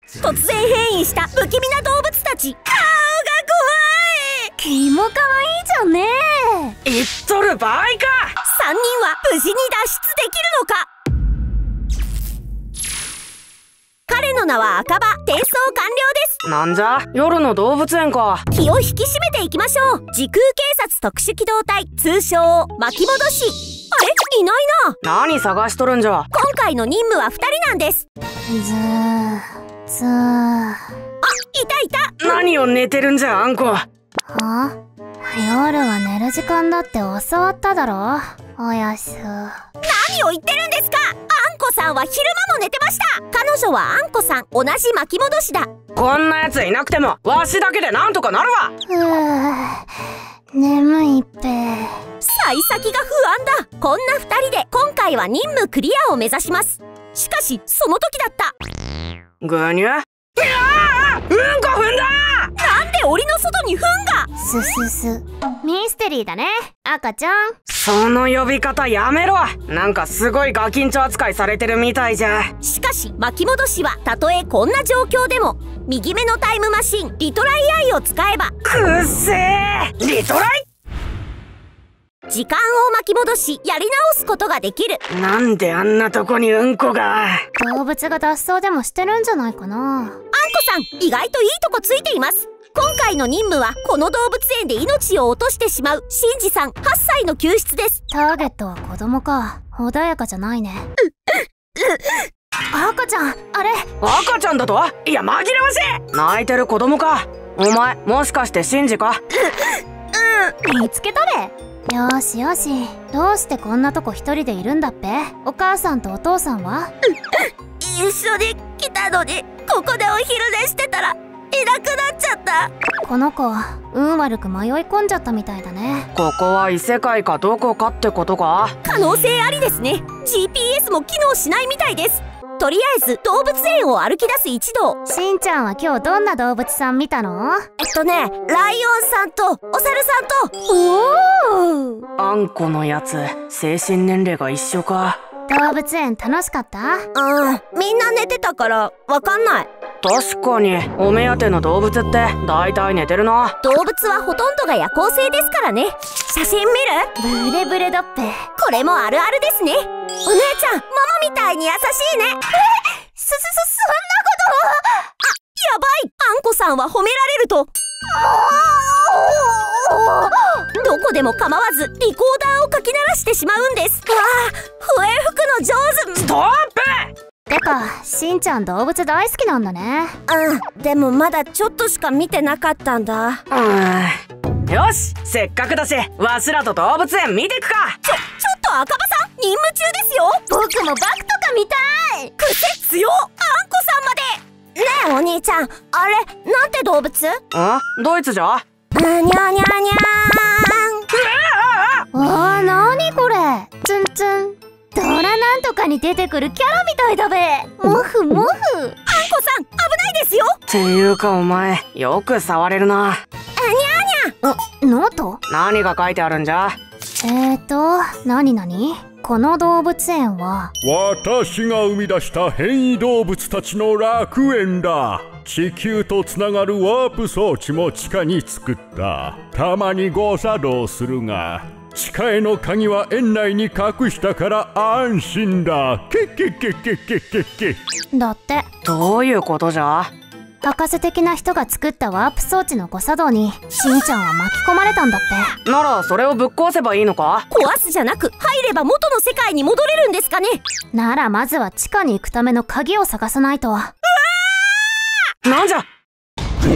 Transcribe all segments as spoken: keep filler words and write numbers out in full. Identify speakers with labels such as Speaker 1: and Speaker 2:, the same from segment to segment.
Speaker 1: 突然変異した不気味な動物たち。顔が怖い。
Speaker 2: キモかわいいじゃんね。
Speaker 3: 言っとる場合か。
Speaker 1: さんにんは無事に脱出できるのか。彼の名は赤羽。転送完了です。
Speaker 3: なんじゃ、夜の動物園か。
Speaker 1: 気を引き締めていきましょう。時空警察特殊機動隊、通称巻き戻し。あれ、いないな。
Speaker 3: 何探しとるんじゃ。
Speaker 1: 今回の任務はふたりなんです。
Speaker 2: ずーずーあ、
Speaker 1: いたいた。
Speaker 3: 何を寝てるんじゃ、あんこ。
Speaker 2: は？夜は寝る時間だって教わっただろ。おやす。
Speaker 1: 何を言ってるんですか。あんこさんは昼間も寝てました。彼女はあんこさん、同じ巻き戻しだ。
Speaker 3: こんなやついなくてもわしだけでなんとかなるわ。
Speaker 2: ふう、眠いっぺ。
Speaker 1: 幸先が不安だ。こんなふたりで今回は任務クリアを目指します。しかしその時だった。
Speaker 3: ぐにゅ。うわー、うんこ踏んだ。
Speaker 1: なんで檻の外に糞が。
Speaker 2: すすす。ミステリーだね、赤ちゃん。
Speaker 3: その呼び方やめろ。なんかすごいガキンチョ扱いされてるみたいじゃ。
Speaker 1: しかし巻き戻しはたとえこんな状況でも右目のタイムマシンリトライアイを使えば
Speaker 3: くっせー、リトライ。
Speaker 1: 時間を巻き戻しやり直すことができる。
Speaker 3: なんであんなとこにうんこが。
Speaker 2: 動物が脱走でもしてるんじゃないかな。
Speaker 1: あんこさん、意外といいとこついています。今回の任務はこの動物園で命を落としてしまうシンジさんはっさいの救出です。
Speaker 2: ターゲットは子供か。穏やかじゃないね。赤ちゃん、あれ。
Speaker 3: 赤ちゃんだと。いや、紛らわしい。泣いてる子供か。お前もしかしてシンジか。
Speaker 2: 見つけたべ。よしよし。どうしてこんなとこ一人でいるんだっぺ。お母さんとお父さんは
Speaker 1: 一緒に来たのに、ここでお昼寝してたらいなくなっちゃった。
Speaker 2: この子運悪く迷い込んじゃったみたいだね。
Speaker 3: ここは異世界かどこかってことか。
Speaker 1: 可能性ありですね。 ジーピーエス も機能しないみたいです。とりあえず動物園を歩き出す一同。
Speaker 2: しんちゃんは今日どんな動物さん見たの？
Speaker 1: えっとね、ライオンさんとお猿さんと。
Speaker 2: おお。
Speaker 3: あんこのやつ精神年齢が一緒か。
Speaker 2: 動物園楽しかった？
Speaker 1: うん、みんな寝てたからわかんない。
Speaker 3: 確かにお目当ての動物ってだいたい寝てるな。
Speaker 1: 動物はほとんどが夜行性ですからね。写真見る？
Speaker 2: ブレブレだっぺ。
Speaker 1: これもあるあるですね。お姉ちゃん、ママみたいに優しいね。え、す、す、す、そんなこと。あ、やばい。あんこさんは褒められるとどこでも構わずリコーダーをかき鳴らしてしまうんです。わあ、笛吹くの上手。
Speaker 3: ストップ。
Speaker 2: てか、しんちゃん動物大好きなんだね。
Speaker 1: うん、でもまだちょっとしか見てなかったんだ。
Speaker 3: うん、よし、せっかくだしわしらと動物園見てくか。
Speaker 1: ちょ、ちょっと赤羽さん、任務中ですよ。
Speaker 2: 僕もバクとか見たい。
Speaker 1: 癖強っ。あんこさんまで。ねえお兄ちゃん、あれなんて動物？ん？
Speaker 3: ドイツじゃ。
Speaker 1: にゃにゃにゃにゃ
Speaker 2: ーん。わあ、なにこれ。ツンツン。ドラなんとかに出てくるキャラみたいだべ。モフモフ。あんこ
Speaker 1: さん、危ないですよ。
Speaker 3: っていうかお前よく触れるな。
Speaker 1: にゃーにゃ。
Speaker 2: あ、ノート？
Speaker 3: 何が書いてあるんじゃ。
Speaker 2: えーと、なになに？この動物園は
Speaker 4: 私が生み出した変異動物たちの楽園だ。地球とつながるワープ装置も地下に作った。たまに誤作動するが地下への鍵は園内に隠したから安心だ。けっけっけっけっけっけっけ。
Speaker 2: だって。
Speaker 3: どういうことじゃ。
Speaker 2: 博士的な人が作ったワープ装置の誤作動にしんちゃんは巻き込まれたんだって。
Speaker 3: ならそれをぶっ壊せばいいのか。
Speaker 1: 壊すじゃなく入れば元の世界に戻れるんですかね。
Speaker 2: ならまずは地下に行くための鍵を探さないと。うわ
Speaker 3: ー、なんじゃ。シン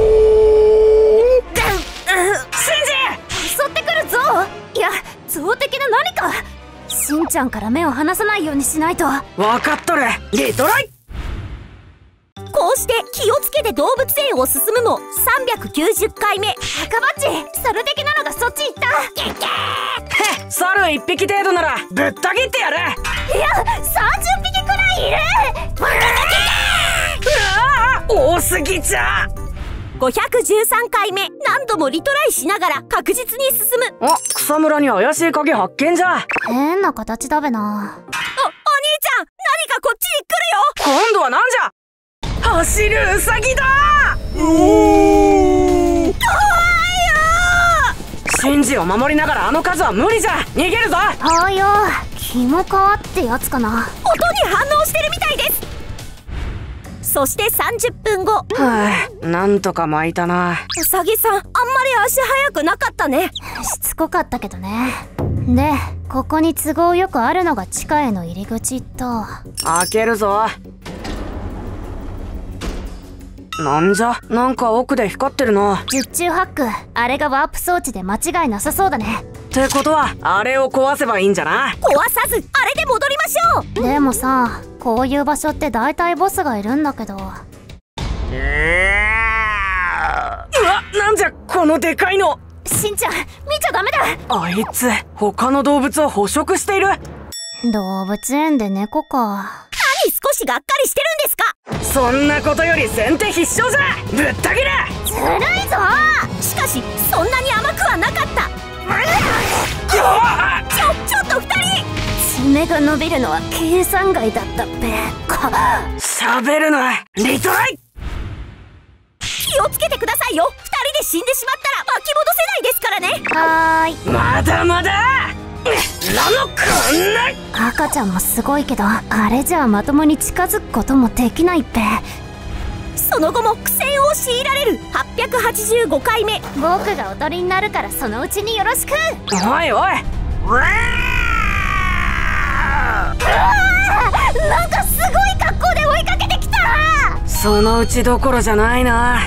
Speaker 2: ジ襲ってくるぞ。いや、象的な何か。しんちゃんから目を離さないようにしないと。
Speaker 3: わかっとる。リトライ。
Speaker 1: こうして気をつけて動物園を進むもさんびゃくきゅうじゅっかいめ。
Speaker 2: 赤バッジ、猿的なのがそっち行った。
Speaker 1: ゲッゲ
Speaker 3: ー。へっ、猿一匹程度ならぶった切ってやる。いや、
Speaker 2: さんじゅっぴきくらいいる。
Speaker 3: うわー、多すぎちゃ。
Speaker 1: ごひゃくじゅうさんかいめ。何度もリトライしながら確実に進む。
Speaker 3: あ、草むらに怪しい影発見じゃ。
Speaker 2: 変な形だべな。
Speaker 1: お、お兄ちゃん、何かこっちに来るよ。
Speaker 3: 今度はなんじゃ。は走るウサギだ。
Speaker 4: うおー。
Speaker 3: シンジを守りながらあの数は無理じゃ。逃げるぞ。
Speaker 2: ああよ、キモカワってやつかな。
Speaker 1: 音に反応してるみたいです。そしてさんじゅっぷんご。
Speaker 3: はあ、なんとか巻いたな。
Speaker 1: うさぎさん、あんまり足速くなかったね。
Speaker 2: しつこかったけどね。で、ここに都合よくあるのが地下への入り口と。
Speaker 3: 開けるぞ。なんじゃ、なんか奥で光ってるな。
Speaker 2: 十中八九、あれがワープ装置で間違いなさそうだね。
Speaker 3: ってことはあれを壊せばいいんじゃな。
Speaker 1: 壊さずあれで戻りましょう。
Speaker 2: でもさ、こういう場所って大体ボスがいるんだけど。
Speaker 3: うわ、なんじゃこのでかいの。
Speaker 2: しんちゃん、見ちゃダメだ。
Speaker 3: あいつ他の動物を捕食している。
Speaker 2: 動物園で猫か。
Speaker 1: 何少しがっかりしてるんですか。
Speaker 3: そんなことより先手必勝じゃ。ぶった切れ。
Speaker 2: ずるいぞ。
Speaker 1: しかしそんなに甘くはなかった。ちょちょっとふたり。
Speaker 2: 爪が伸びるのは計算外だったっぺ。か
Speaker 3: 喋るなリトライ。
Speaker 1: 気をつけてくださいよ。ふたりで死んでしまったら巻き戻せないですからね。
Speaker 2: はーい。
Speaker 3: まだまだラノこんな。
Speaker 2: 赤ちゃんもすごいけど、あれじゃあまともに近づくこともできないっぺ。
Speaker 1: その後も苦戦を強いられるはっぴゃくはちじゅうごかいめ。
Speaker 2: 僕がおとりになるからそのうちによろしく。
Speaker 3: おいおい。
Speaker 2: なんかすごい格好で追いかけてきた。
Speaker 3: そのうちどころじゃないな。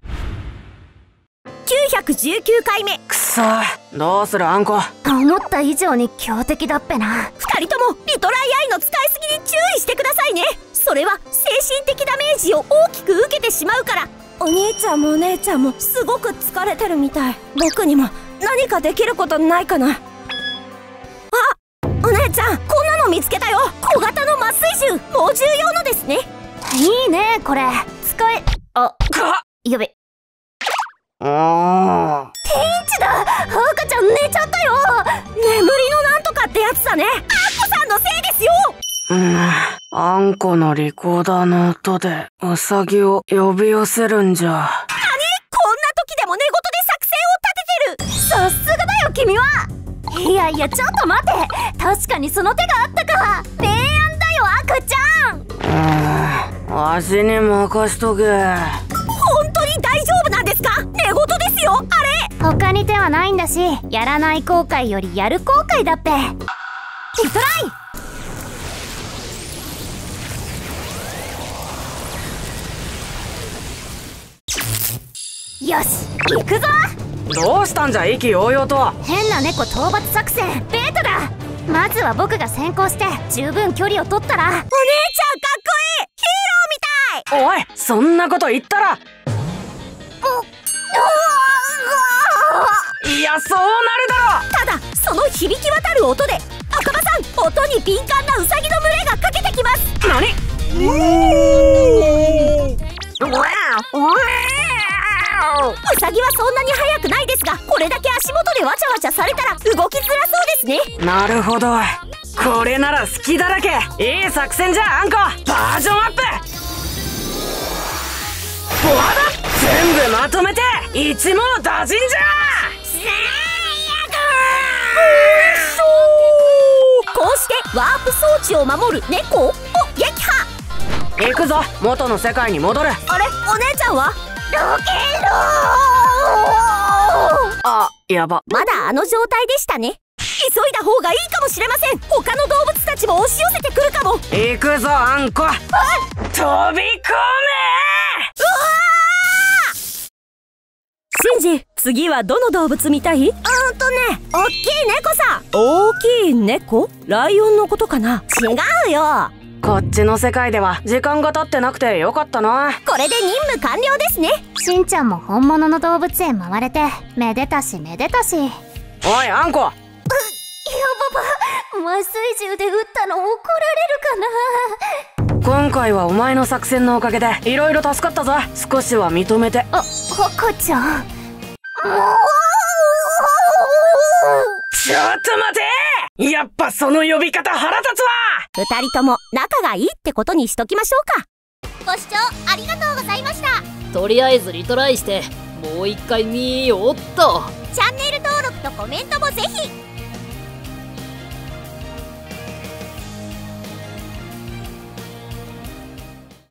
Speaker 1: きゅうひゃくじゅうきゅうかいめ。
Speaker 3: くそ、どうするあんこ。
Speaker 2: 思った以上に強敵だっぺな。
Speaker 1: ふたりともリトライアイの使いすぎに注意してくださいね。それは精神的ダメージを大きく受けてしまうから。お兄ちゃんもお姉ちゃんもすごく疲れてるみたい。僕にも何かできることないかな。あ、お姉ちゃん、こんなの見つけたよ。小型の麻酔銃、猛獣用のですね。
Speaker 2: いいねこれ。使え。あ、
Speaker 3: か
Speaker 2: やべ。
Speaker 3: おー、
Speaker 2: ピンチだ。赤ちゃん寝ちゃったよ。
Speaker 1: 眠りのなんとかってやつだね。あっこさんのせいですよ。
Speaker 3: うん、あんこのリコーダーの音でウサギを呼び寄せるんじゃ。
Speaker 1: 何、こんな時でも寝言で作戦を立ててる。
Speaker 2: さすがだよ君は。いやいやちょっと待て。確かにその手があったか。明暗だよ赤ちゃん。
Speaker 3: うん、わしに任しとけ。
Speaker 1: 本当に大丈夫なんですか。寝言ですよあれ。
Speaker 2: 他に手はないんだし、やらない後悔よりやる後悔だっぺ。リトライ。よし行くぞ。
Speaker 3: どうしたんじゃ意気揚々と。
Speaker 2: 変な猫討伐作戦ベートだ。まずは僕が先行して十分距離を取ったら。お姉ちゃんかっこ
Speaker 1: いい。ヒーローみたい。
Speaker 3: おい、そんなこと言ったら。いや、そうなるだろ。
Speaker 1: ただその響き渡る音で赤羽さん、音に敏感なウサギの群れがかけてきます。
Speaker 3: 何。
Speaker 1: ウサギはそんなに速くないですが、これだけ足元でわちゃわちゃされたら動きづらそうですね。
Speaker 3: なるほど、これなら隙だらけ。いい作戦じゃあんこ。バージョンアップ。フォワード全部まとめて一網打尽じゃ。
Speaker 1: こうしてワープ装置を守る猫を撃破。
Speaker 3: 行くぞ、元の世界に戻る。
Speaker 1: あれ、お姉ちゃんは。
Speaker 2: ロケ
Speaker 3: あ、やば。
Speaker 1: まだあの状態でしたね。急いだ方がいいかもしれません。他の動物たちも押し寄せてくるかも。
Speaker 3: 行くぞあんこ。飛び込め。
Speaker 1: シンジ、次はどの動物見たい？うーんとね、おっきい猫さん。大きい猫？ライオンのことかな？違うよ。
Speaker 3: こっちの世界では時間が経ってなくてよかったな。
Speaker 1: これで任務完了ですね。
Speaker 2: しんちゃんも本物の動物園回れてめでたしめでたし。
Speaker 3: おいあんこ。
Speaker 2: やばば、麻酔銃で撃ったの怒られるかな。
Speaker 3: 今回はお前の作戦のおかげでいろいろ助かったぞ。少しは認めて。
Speaker 2: あ、赤ちゃん。
Speaker 3: ちょっと待て。やっぱその呼び方腹立つわ。
Speaker 1: 二人とも仲がいいってことにしときましょうか。 ご視聴ありがとうございました。
Speaker 5: とりあえずリトライしてもう一回見ようっと。
Speaker 1: チャンネル登録とコメントもぜひ。